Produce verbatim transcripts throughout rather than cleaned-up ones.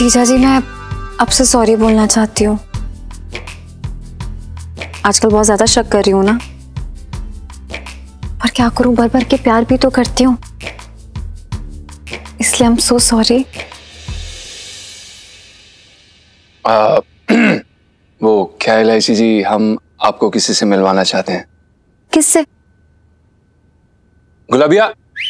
जीजाजी मैं आपसे सॉरी बोलना चाहती हूँ। आजकल बहुत ज्यादा शक कर रही हूँ ना, पर क्या करूँ, भर भर के प्यार भी तो करती हूँ, इसलिए आई एम सो सॉरी। वो क्या इलायची जी, हम आपको किसी से मिलवाना चाहते हैं। किससे? गुलाबिया।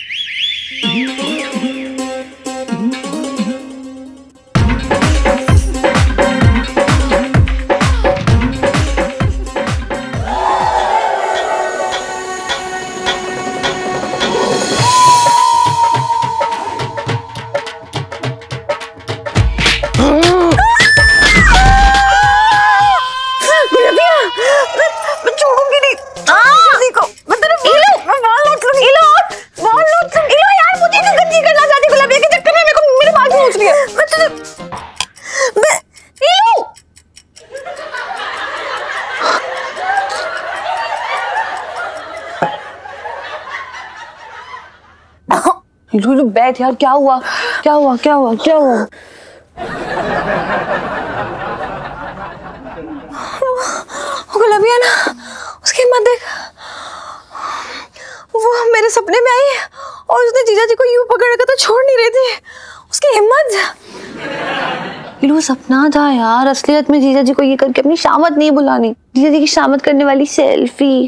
लूलू बैठ यार, क्या हुआ क्या हुआ क्या हुआ क्या हुआ? गुलाबिया ना, उसकी हिम्मत देख, वो मेरे सपने में आई और उसने जीजाजी को यूं पकड़ रखा था, छोड़ नहीं रही थी। उसकी हिम्मत। लू सपना था यार, असलियत में जीजाजी को ये करके अपनी शामत नहीं बुलानी। जीजाजी की शामत करने वाली सेल्फी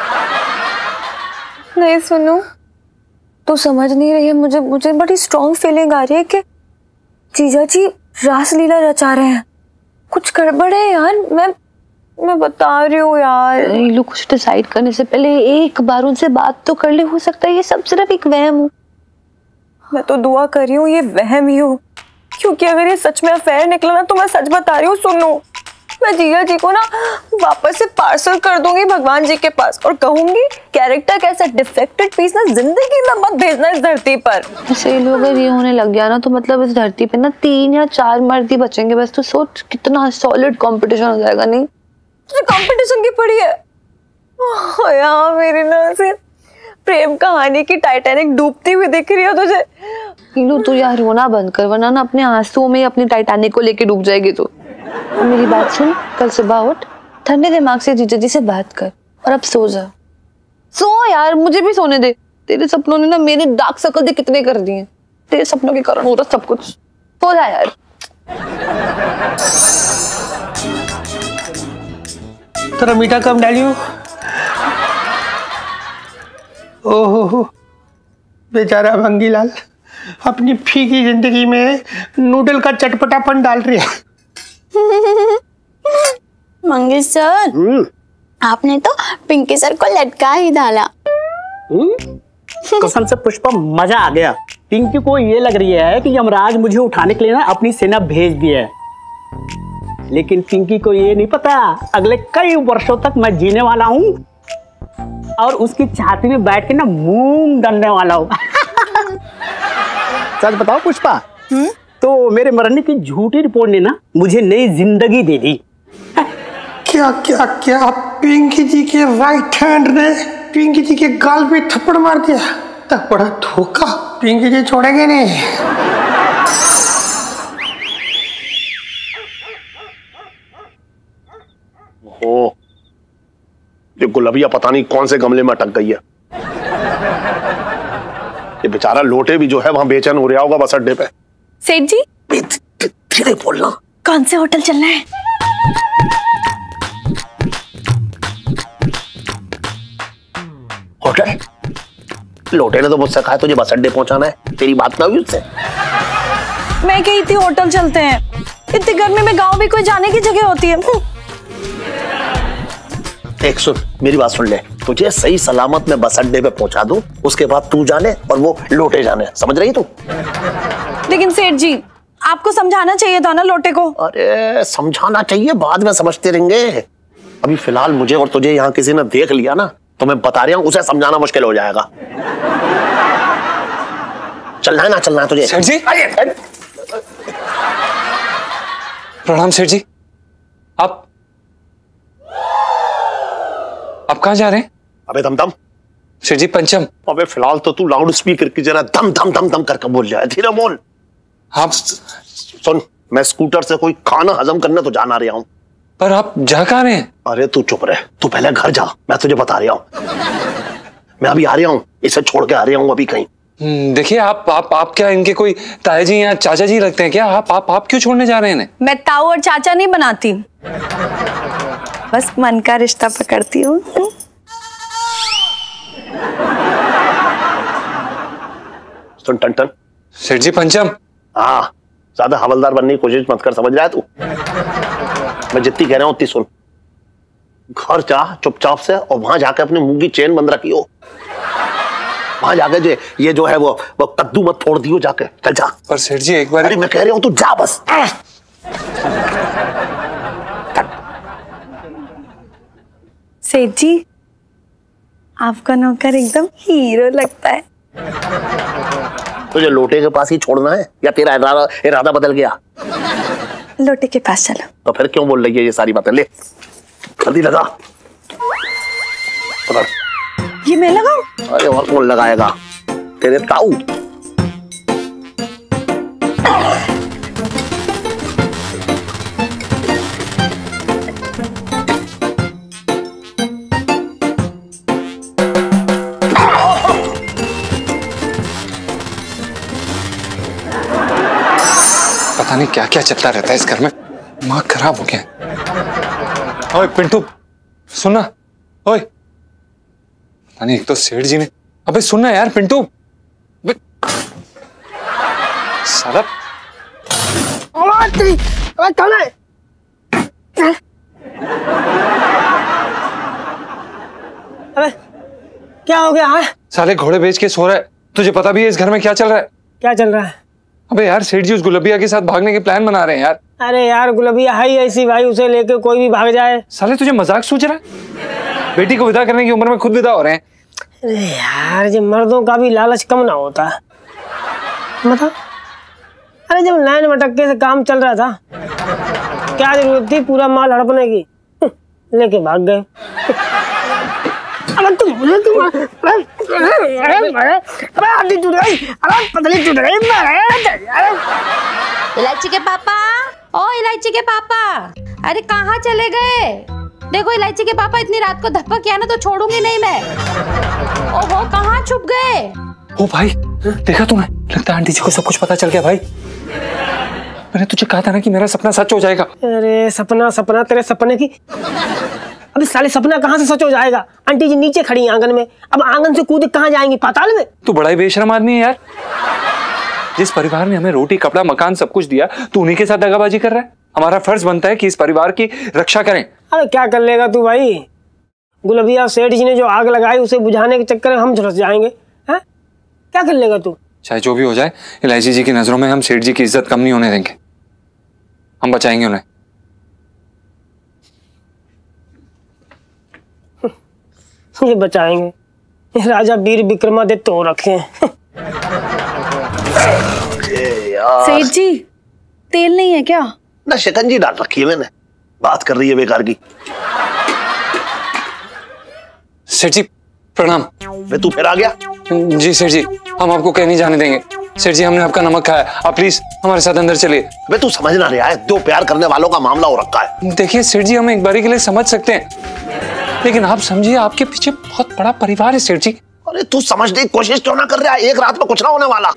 नहीं। सुनो, तो समझ नहीं रही है, मुझे मुझे बड़ी स्ट्रॉन्ग फीलिंग आ रही है कि जीजाजी रासलीला रचा रहे हैं। कुछ गड़बड़ है यार, मैं मैं बता रही हूँ यार। लोग कुछ डिसाइड करने से पहले एक बार उनसे बात तो कर ले, हो सकता है ये सब सिर्फ एक वहम हो। मैं तो दुआ कर रही हूँ ये वहम ही हो, क्योंकि अगर ये सच में अफेयर निकला ना, तो मैं सच बता रही हूँ, सुनो, मैं जीजा जी को ना वापस से पार्सल कर दूंगी भगवान जी के पास और कहूंगी कैरेक्टर कैसा डिफेक्टेड पीस ना जिंदगी में मत भेजना इस धरती पर। ऐसे लोग अगर ये होने लग गया ना, तो मतलब इस धरती पे ना तीन या चार मर्द ही बचेंगे बस। तो सोच कितना सॉलिड कंपटीशन हो जाएगा। नहीं तुझे कंपटीशन की पड़ी है यार, मेरी ना से प्रेम कहानी की टाइटैनिक डूबती हुई दिख रही है तुझे। लो तू यार रोना बंद कर, वरना ना अपने आंसुओं में अपनी टाइटैनिक को लेके डूब जाएगी। तो मेरी बात सुन, कल सुबह उठ, ठंडे दिमाग से जीजा जी से बात कर और अब सो जा। सो यार, मुझे भी सोने दे। तेरे सपनों ने ना मेरे डार्क सर्कल दे कितने कर दिए। तेरे सपनों के कारण हो रहा सब कुछ। सो जा यार। तेरा मीठा कम डालियो। ओहो हो, बेचारा भंगीलाल अपनी फीकी जिंदगी में नूडल का चटपटापन डाल रही है। मंगेश सर, आपने तो पिंकी सर को लटका ही डाला। कसम से पुष्पा मजा आ गया। पिंकी को ये लग रही है कि यमराज मुझे उठाने के लिए ना अपनी सेना भेज दी है, लेकिन पिंकी को ये नहीं पता अगले कई वर्षों तक मैं जीने वाला हूँ और उसकी छाती में बैठ के ना मूंग डलने वाला हूँ। सच बताओ पुष्पा, हुँ? तो मेरे मरने की झूठी रिपोर्ट ने ना मुझे नई जिंदगी दे दी। क्या क्या क्या पिंकी जी के राइट हैंड ने पिंकी जी के गाल पे थप्पड़ मार दिया। तब बड़ा धोखा, पिंकी जी छोड़ेंगे नहीं। ओ, ये गुलाबिया पता नहीं कौन से गमले में अटक गई है। ये बेचारा लोटे भी जो है वहां बेचैन हो रहा होगा बस अड्डे पे। सेठ जी, धीरे बोलना। कौन से होटल चलना है? होटल? लोटे ने तो मुझसे कहा तुझे बस अड्डे पहुंचाना है, तेरी बात ना हुई उससे? मैं कही थी होटल चलते हैं, इतनी गर्मी में गांव भी कोई जाने की जगह होती है। एक सुन, मेरी बात सुन ले, तुझे सही सलामत में बस अड्डे पे पहुंचा दूं, उसके बाद तू जाने और वो लोटे जाने, समझ रही तू? लेकिन सेठ जी, आपको समझाना चाहिए था ना लोटे को। अरे समझाना चाहिए, बाद में समझते रहेंगे। अभी फिलहाल मुझे और तुझे यहाँ किसी ने देख लिया ना, तो मैं बता रहा हूँ उसे समझाना मुश्किल हो जाएगा। चलना है ना, चलना है तुझे। सेठ जी, प्रणाम सेठ जी। आप आप कहाँ जा रहे हैं? अबे दम दम। सेठ जी पंचम। अबे फिलहाल तो तू लाउड स्पीकर की जरा दम दम दम दम करके बोल जाए, धीरे बोल। हाँ सुन, मैं स्कूटर से कोई खाना हजम करने तो जाना रहा हूँ। पर आप जा कहाँ रहे हैं? अरे तू चुप रहे, तू पहले घर जा, मैं तुझे बता रहा हूँ। मैं अभी आ रहा हूँ, इसे छोड़ के आ रहा हूँ अभी कहीं। देखिए आप आप आप क्या इनके कोई ताया जी या चाचा जी लगते हैं क्या? आप आप आप क्यों छोड़ने जा रहे हैं? मैं ताऊ और चाचा नहीं बनाती, बस मन का रिश्ता पकड़ती हूँ। सुन टन टन। सेठ जी पंचम। हाँ, ज्यादा हवलदार बनने की कोशिश मत कर, समझ रहा है तू? मैं जितनी कह रहा हूँ उतनी सुन। घर जा चुपचाप से और वहां जाके अपने मुंह की चेन बंद रखी हो। वहां जाके जो ये जो है वो वो कद्दू मत फोड़ दियो जाके, चल जा। पर सेठ जी एक बार। अरे मैं कह रहा हूँ तू जा बस। सेठ जी आपका नौकर एकदम हीरो लगता है। तुझे लोटे के पास ही छोड़ना है या तेरा इरादा इरादा बदल गया? लोटे के पास चलो। तो फिर क्यों बोल रही है ये सारी बातें? ले जल्दी लगा। पकड़। ये मैं लगाऊं? अरे और कौन लगाएगा? तेरे ताऊ। पता नहीं क्या क्या चलता रहता है इस घर में, दिमाग खराब हो गया। ओए पिंटू सुनना। ओए पता नहीं, एक तो सेठ जी ने। अबे सुनना यार पिंटू। साला कौन है? अबे क्या हो गया है? साले घोड़े बेच के सो रहा है। तुझे पता भी है इस घर में क्या चल रहा है? क्या चल रहा है? अबे यार सेठ जी उस गुलबिया के साथ भागने के प्लान बना रहे हैं यार। अरे यार गुलबिया है ही ऐसी भाई, उसे लेके कोई भी भाग जाए। साले तुझे मजाक सूझ रहा है? बेटी को विदा करने की उम्र में खुद विदा हो रहे हैं। अरे यार जब मर्दों का भी लालच कम ना होता मतलब। अरे जब नैन मटक्के से काम चल रहा था, क्या जरूरत थी पूरा माल हड़पने की? लेके भाग गए। अरे तुम मुझे तुम अरे अरे हड्डी टूट गई, अरे पतली टूट गई। इलायची के पापा, ओ इलायची के पापा, अरे कहाँ चले गए? देखो इलायची के पापा, इतनी रात को धप्पा किया ना तो छोड़ूंगी नहीं मैं। ओहो कहाँ छुप गए? ओ भाई देखा तूने? लगता है आंटी जी को सब कुछ पता चल गया भाई। मैंने तुझे कहा था ना कि मेरा सपना सच हो जाएगा। अरे सपना सपना तेरे सपने की। अभी साले सपना कहाँ से सच हो जाएगा? आंटी जी नीचे खड़ी है आंगन में, अब आंगन से कूद कहाँ जाएंगी? पाताल में। तू बड़ा ही बेशरम आदमी है यार। जिस परिवार ने हमें रोटी कपड़ा मकान सब कुछ दिया, तू उन्हीं के साथ दगाबाजी कर रहा है। हमारा फर्ज बनता है कि इस परिवार की रक्षा करें। अरे क्या कर लेगा तू भाई? गुलबिया सेठ जी ने जो आग लगाई उसे बुझाने के चक्कर में हम झुलस जाएंगे। हैं? क्या कर लेगा तू? चाहे जो भी हो जाए, इलायची जी की नजरों में हम सेठ जी की इज्जत कम नहीं होने देंगे। हम बचाएंगे उन्हें। ये बचाएंगे, ये राजा वीर विक्रमादित्य हो रखे हैं। सेठ जी तेल नहीं है क्या? ना शिकंजी डाल रखी है मैंने। बात कर रही है बेकार की। सेठ जी प्रणाम। वे तू फिर आ गया? जी सेठ जी, हम आपको कहीं नहीं जाने देंगे। सेठ जी हमने आपका नमक खाया, आप प्लीज हमारे साथ अंदर चलिए। वे तू समझ ना रहा है, दो प्यार करने वालों का मामला हो रखा है। देखिए सेठ जी, हम एक बारी के लिए समझ सकते हैं, लेकिन आप समझिए आपके पीछे बहुत बड़ा परिवार है सेठ जी। अरे तू समझने की कोशिश क्यों ना कर रहा है? एक रात में कुछ ना होने वाला।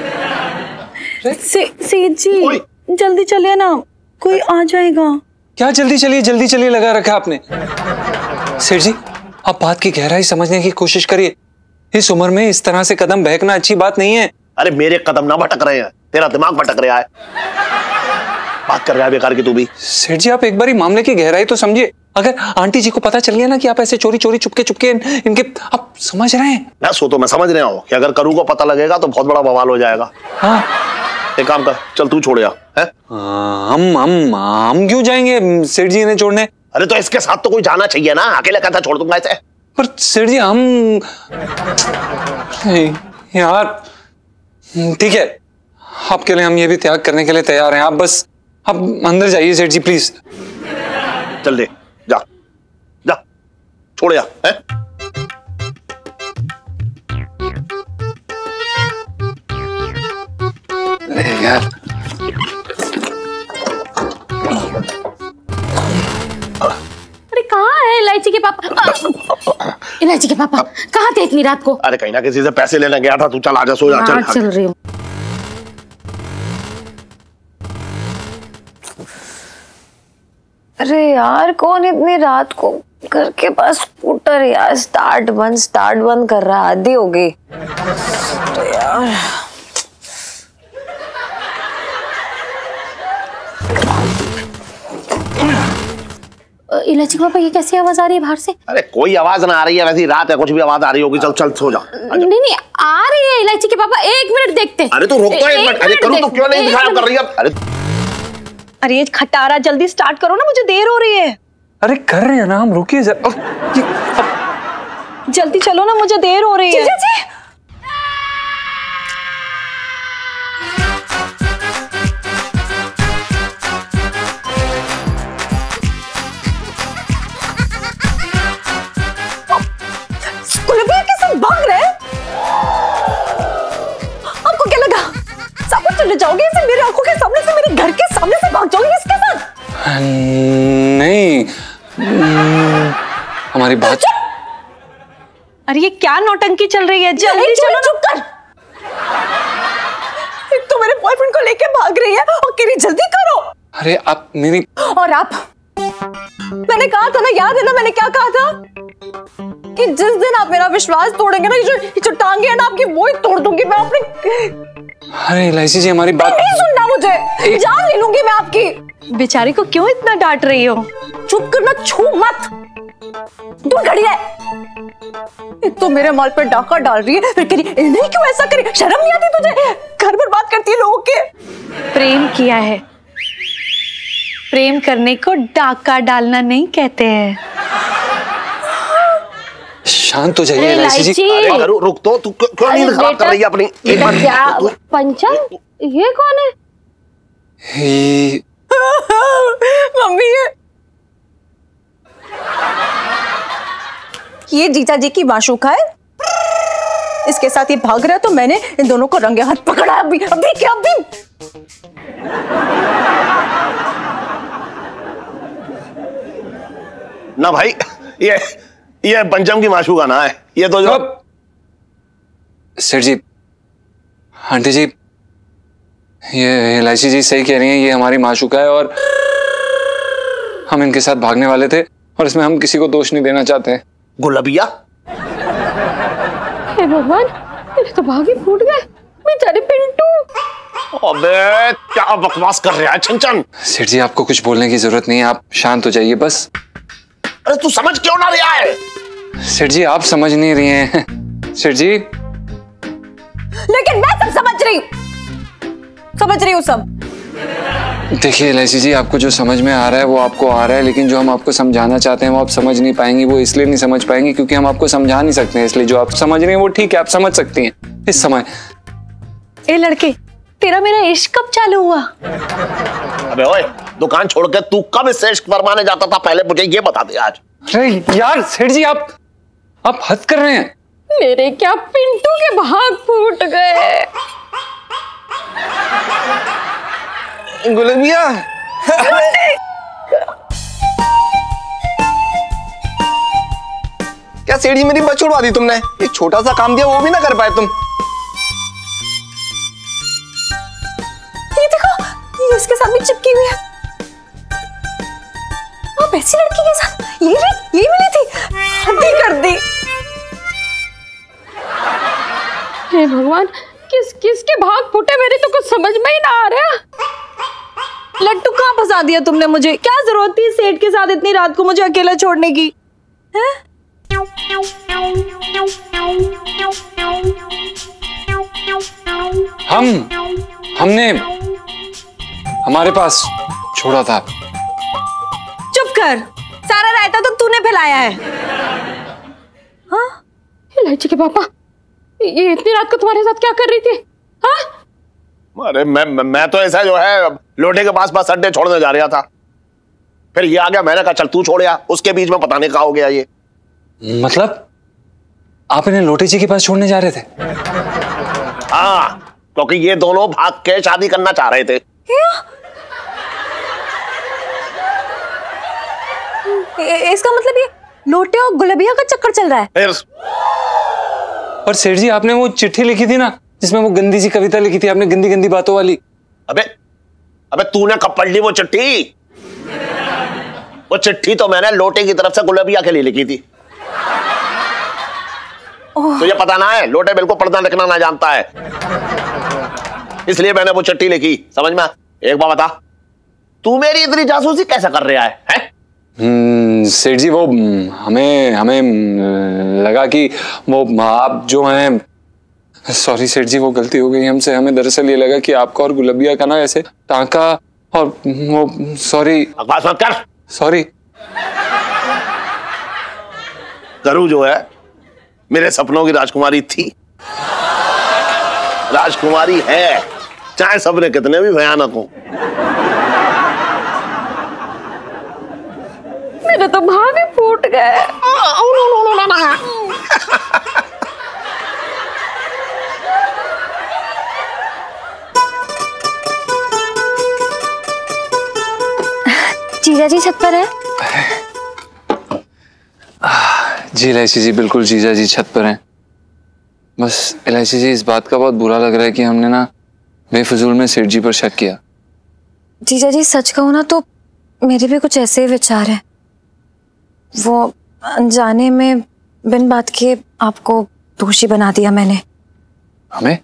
से, सेठ जी जल्दी चलिए ना, कोई आ जाएगा। क्या जल्दी चलिए जल्दी चलिए लगा रखा आपने? सेठ जी आप बात की गहराई समझने की कोशिश करिए। इस उम्र में इस तरह से कदम बहकना अच्छी बात नहीं है। अरे मेरे कदम ना भटक रहे हैं, तेरा दिमाग भटक रहा है। बात कर रहा है बेकार की तू भी। सेठ जी आप एक बारी मामले की गहराई तो समझिए। अगर आंटी जी को पता चल गया ना कि आप ऐसे चोरी चोरी चुपके चुपके इन, इनके आप समझ रहे हैं ना? सो तो मैं समझ रहा हूँ कि अगर करू को पता लगेगा तो बहुत बड़ा बवाल हो जाएगा। हाँ एक काम कर, चल तू छोड़ या है? हम हम हम क्यों जाएंगे सेठ जी ने छोड़ने? अरे तो इसके साथ तो कोई जाना चाहिए ना, अकेले कहता छोड़ दूंगा इसे। पर सेठ जी हम यार ठीक है, आपके लिए हम ये भी त्याग करने के लिए तैयार हैं। आप बस आप अंदर जाइए सेठ जी प्लीज। चल दे, जा जा, छोड़ या है? यार इलायची के पापा, इलायची के पापा कहाँ थे इतनी रात को? अरे कहीं ना किसी से पैसे लेने गया था। तू चल आजा, सो जा। चल चल रही हूँ। अरे यार कौन इतनी रात को घर के पास स्कूटर यार स्टार्ट बंद स्टार्ट बंद कर रहा, आधी हो गई तो यार। इलायची पापा ये कैसी आवाज आ रही है बाहर से? अरे कोई आवाज ना आ रही है, वैसी रात है, कुछ भी आवाज आ रही होगी। चल चल सो जा। नहीं नहीं आ रही है इलायची के पापा, एक मिनट देखते। अरे तू रुक तो एक मिनट। अरे करूँ तो क्यों नहीं दिखाया कर रही है? अरे अरे ये खटारा जल्दी स्टार्ट करो ना, मुझे देर हो रही है। अरे कर रहे हैं ना हम, रुकिए जरा। जल्दी चलो ना, मुझे देर हो रही है। जीजाजी भाग रहे हैं। आपको क्या लगा सब कुछ चले जाओगे ऐसे मेरी आंखों के सामने से, मेरे घर के सामने से भाग जाओगे इसके साथ? नहीं हमारी बात। अरे ये क्या नौटंकी चल रही है? जल्दी चलो। चुप कर। एक तो मेरे बॉयफ्रेंड को लेके भाग रही है और कह रही जल्दी करो। अरे आप मेरी और आप, मैंने कहा था ना, याद है ना मैंने क्या कहा था कि जिस दिन आप मेरा विश्वास तोड़ेंगे ना, ये जो ये जो टांगे है ना आपकी, वो ही तोड़ दूंगी मैं अपने। अरे इलायची जी हमारी बात नहीं सुनना मुझे, जान ले लूंगी मैं आपकी। बेचारी को क्यों इतना डांट रही हो? चुप करना, छू मत, दूर खड़ी है। एक तो मेरे माल पर डाका डाल रही है, फिर कह रही नहीं क्यों ऐसा करी, शर्म नहीं आती तुझे? घर बर्बाद करती है लोगों के। प्रेम किया है, प्रेम करने को डाका डालना नहीं कहते हैं। शांत हो जाइए इलायची जी। अरे करू रुक तो, तू क्यों नींद खराब कर रही है अपनी? एक बार क्या पंचम, ये कौन है? ही... मम्मी ये ये जीजाजी की माशूका है, इसके साथ ये भाग रहा है तो मैंने इन दोनों को रंगे हाथ पकड़ा। अभी अभी क्या अभी? ना भाई, ये ये पंचम की माशूका ना है, ये तो जो सर जी, आंटी जी, ये इलायची जी सही कह रही हैं, ये हमारी माशूका है और हम इनके साथ भागने वाले थे और इसमें हम किसी को दोष नहीं देना चाहते हैं। गुलाबिया, हे भगवान, मेरे तो भाग ही फूट गए, बेचारे पिंटू। अबे क्या बकवास कर रहा है छन-छन? सेठ जी आपको कुछ बोलने की जरूरत नहीं है, आप शांत हो जाइए बस। अरे तू समझ क्यों ना रहा है? सेठ जी आप समझ नहीं रही हैं। सेठ जी लेकिन मैं सब समझ रही हूँ, समझ रही हूँ सब। देखिए इलायची जी, आपको जो समझ में आ रहा है वो आपको आ रहा है, लेकिन जो हम आपको समझाना चाहते हैं वो आप समझ नहीं पाएंगी। वो इसलिए नहीं समझ पाएंगी क्योंकि हम आपको समझा नहीं सकते हैं, इसलिए जो आप समझ रही हैं वो ठीक है, आप समझ सकती हैं इस समय। ए लड़के, तेरा मेरा इश्क कब चालू हुआ? अबे ओए, दुकान छोड़ के तू कब इस इश्क फरमाने जाता था, पहले मुझे ये बता दे आज। अरे यार सेठ जी, आप आप हद कर रहे हैं। मेरे क्या पिंटू के भाग फूट गए। गुलाबिया, क्या सेठ जी मेरी बस छुड़वा दी तुमने? एक छोटा सा काम दिया वो भी ना कर पाए तुम। ये देखो, ये इसके साथ भी चिपकी हुई है। आप ऐसी लड़की के साथ ये रे, ये मिली थी, हद ही कर दी। हे भगवान, किस किस के भाग फूटे, मेरे तो कुछ समझ में ही ना आ रहा। लट्टू कहाँ फंसा दिया तुमने मुझे? क्या जरूरत थी सेठ के साथ इतनी रात को मुझे अकेला छोड़ने की? है? हम हमने हमारे पास छोड़ा था। चुप कर, सारा रायता तो तूने फैलाया है। हाँ? इलायची के पापा, ये इतनी रात को तुम्हारे साथ क्या कर रही थी? हाँ? अरे मैं मैं तो ऐसा जो है लोटे के पास पास अड्डे छोड़ने जा रहा था, फिर ये आ गया, मैंने कहा चल तू छोड़िया, उसके बीच में पता नहीं कहाँ हो गया ये। मतलब आप इन्हें लोटे जी के पास छोड़ने जा रहे थे? हाँ, क्योंकि ये दोनों भाग के शादी करना चाह रहे थे। इसका मतलब ये लोटे और गुलबिया का चक्कर चल रहा है। और सेठ जी आपने वो चिट्ठी लिखी थी ना जिसमें वो गंदी सी कविता लिखी थी आपने, गंदी गंदी बातों वाली। अबे अबे तूने कब पढ़ ली वो चिट्ठी? वो चिट्ठी तो मैंने लोटे की तरफ से गुलबिया के लिए लिखी थी। तुझे पता ना है लोटे बिल्कुल पढ़ना लिखना ना जानता है, इसलिए मैंने वो चिट्ठी लिखी। समझ में? एक बात बता, तू मेरी इतनी जासूसी कैसे कर रहा है, है? हम्म, सेठ जी वो हमें हमें लगा कि वो आप जो हैं, सॉरी सेठ जी वो गलती हो गई हमसे। हमें दरअसल ये लगा कि आपका और गुलबिया का ना ऐसे टांका और वो, सॉरी। बकवास मत कर। सॉरी। करू जो है मेरे सपनों की राजकुमारी थी, राजकुमारी है, चाहे सपने कितने भी भयानक हो। मेरा तो भाग ही फूट गया। जीजाजी छत पर है? जी इलायची जी, बिल्कुल जीजाजी छत पर हैं। बस इलायची जी इस बात का बहुत बुरा लग रहा है कि हमने ना बेफजूल में सेठ जी पर शक किया। जीजाजी सच कहूँ ना तो मेरे भी कुछ ऐसे विचार हैं। वो अनजाने में बिन बात के आपको दोषी बना दिया मैंने। हमें?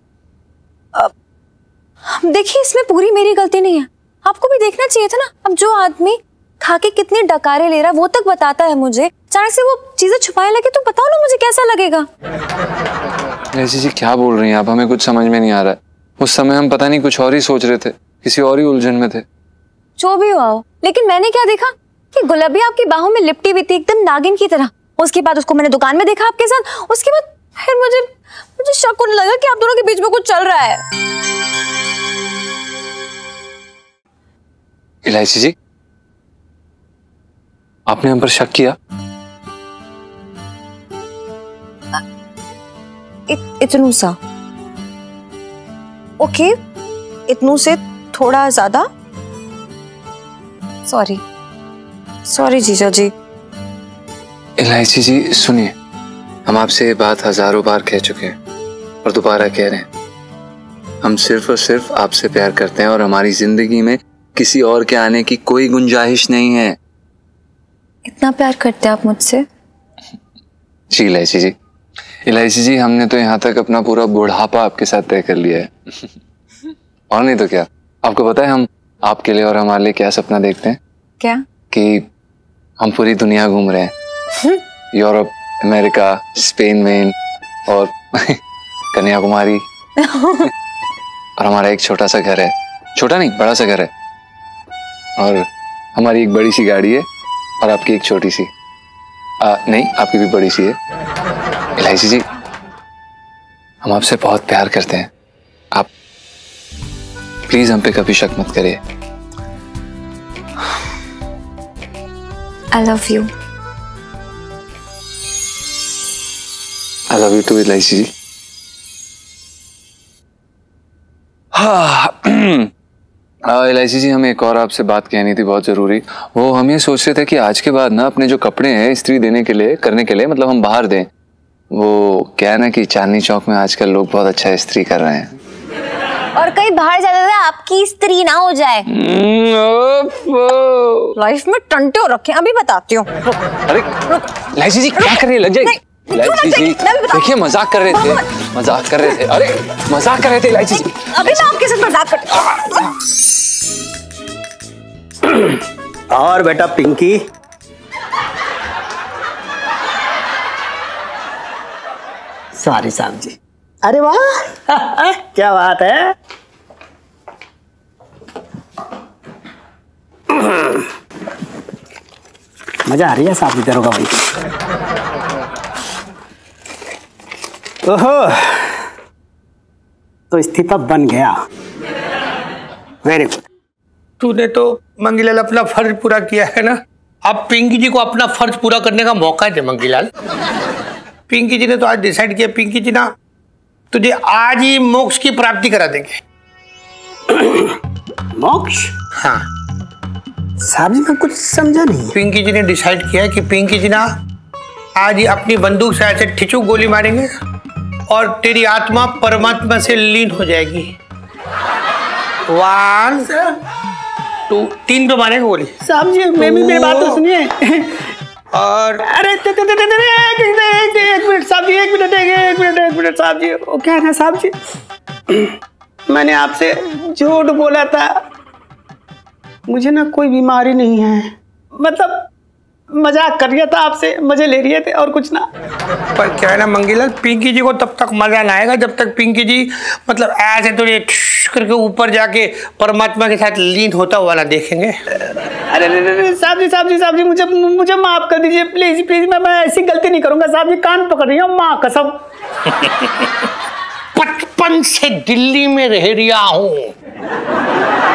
देखिए इसमें पूरी मेरी गलती नहीं है, आपको भी देखना चाहिए था ना। अब जो आदमी खा के कितने डकारे ले रहा वो तक बताता है मुझे, अचानक से वो चीजें छुपाने लगे तो बताओ ना मुझे कैसा लगेगा। इलायची जी क्या बोल रही हैं आप? हमें कुछ समझ में नहीं आ रहा है। उस समय हम पता नहीं कुछ और ही सोच रहे थे, किसी और ही उलझन में थे। जो भी हो, लेकिन मैंने क्या देखा कि गुलाबिया आपकी बाहों में लिपटी हुई थी एकदम नागिन की तरह। उसके बाद उसको मैंने दुकान में देखा आपके साथ, उसके बाद फिर मुझे मुझे शक होने लगा कि आप दोनों के बीच में कुछ चल रहा है। इलायची जी आपने हम पर शक किया? इत, इतनू सा ओके, इतनू से थोड़ा ज्यादा। सॉरी सॉरी जीजा जी। इलायची जी सुनिए, हम आपसे ये बात हजारों बार कह चुके हैं और दोबारा कह रहे हैं। हम सिर्फ और सिर्फ आपसे प्यार करते हैं और हमारी जिंदगी में किसी और के आने की कोई गुंजाइश नहीं है। इतना प्यार करते हैं आप मुझसे? जी इलायची जी, इलायची जी हमने तो यहाँ तक अपना पूरा बुढ़ापा आपके साथ तय कर लिया है। और नहीं तो क्या, आपको पता है हम आपके लिए और हमारे लिए क्या सपना देखते हैं? क्या? कि हम पूरी दुनिया घूम रहे हैं, यूरोप, अमेरिका, स्पेन में और कन्याकुमारी। और हमारा एक छोटा सा घर है, छोटा नहीं बड़ा सा घर है, और हमारी एक बड़ी सी गाड़ी है और आपकी एक छोटी सी। आ, नहीं आपकी भी बड़ी सी है। इलायची जी हम आपसे बहुत प्यार करते हैं, आप प्लीज हम पे कभी शक मत करिए। I love you. I love you too इलायची जी। हाँ इलायची जी हमें एक और आपसे बात कहनी थी बहुत जरूरी। वो हम ये सोच रहे थे कि आज के बाद ना अपने जो कपड़े हैं इस्त्री देने के लिए करने के लिए मतलब हम बाहर दें। वो क्या है ना कि चांदनी चौक में आजकल लोग बहुत अच्छा इस्त्री कर रहे हैं, और कहीं बाहर जाते हुए आपकी स्त्री ना हो जाए। लाइफ में टंटे हो रखे, अभी बताती हूँ। अरे इलायची जी क्या कर रही है? लग जाएगी। इलायची जी देखिए मजाक कर रहे थे, मजाक कर रहे थे। अरे मजाक कर रहे थे इलायची जी। अभी मैं आपके साथ मजाक करती हूँ। और बेटा पिंकी, सॉरी साहब जी। अरे वाह क्या बात है। मजा आ रही है साहब जी दरोगा भाई। ओहो तो इस्तीफा बन गया, वेरी गुड। तूने तो मंगीलाल अपना फर्ज पूरा किया है ना, अब पिंकी जी को अपना फर्ज पूरा करने का मौका दे मंगीलाल। पिंकी जी ने तो आज डिसाइड किया, पिंकी जी ना तुझे आज ही मोक्ष की प्राप्ति करा देंगे। मोक्ष? हाँ साहब जी मैं कुछ समझा नहीं। पिंकी जी ने डिसाइड किया कि पिंकी जी ना आज ही अपनी बंदूक से ऐसे ठिचुक गोली मारेंगे और तेरी आत्मा परमात्मा से लीन हो जाएगी। वन टू तीन पे मारेंगे गोली। साहब जी मैं भी मेरी बात तो सुनिए। और अरे ते, ते, ते, ते, ते, एक, एक, एक मिनट साहब जी, एक मिनट एक मिनट एक मिनट साहब जी, वो क्या है ना साहब जी, मैंने आपसे झूठ बोला था, मुझे ना कोई बीमारी नहीं है, मतलब मजाक कर रहा था आपसे, मजे ले रहे थे और कुछ ना। पर क्या है ना मंगीलाल, पिंकी जी को तब तक मजा ना आएगा जब तक पिंकी जी मतलब ऐसे थोड़े करके ऊपर जाके परमात्मा के साथ लीन होता हुआ ना देखेंगे। अरे अरे साहब जी साहब जी साहब जी मुझे मुझे माफ कर दीजिए प्लीज प्लीज, मैं मैं ऐसी गलती नहीं करूंगा साहब जी, कान पकड़ रही हूँ माँ कसम। बचपन से दिल्ली में रह रहा हूँ,